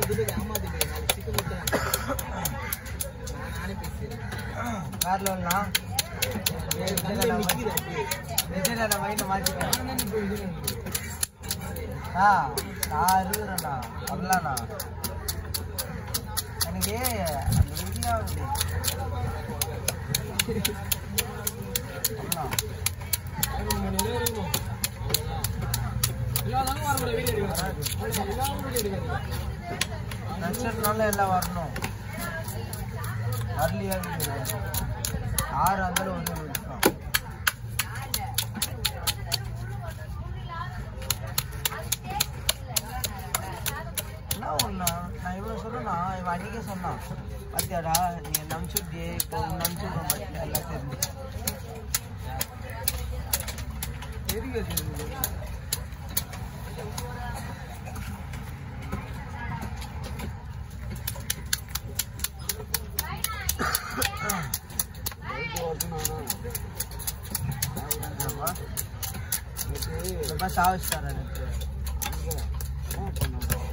எல்லாம் வரணும் வரலையா யாரு இருந்தாலும் வந்து என்ன ஒண்ணா நான் இவ்வளவு சொல்றேன்னா இவன் அன்னைக்கே சொன்னான் பாத்தியாடா நீங்க நம்பிச்சுட்டே இப்போ நம்பிச்சுடுறோம் எல்லாம் தெரிஞ்சு சாவிச்சார் எனக்கு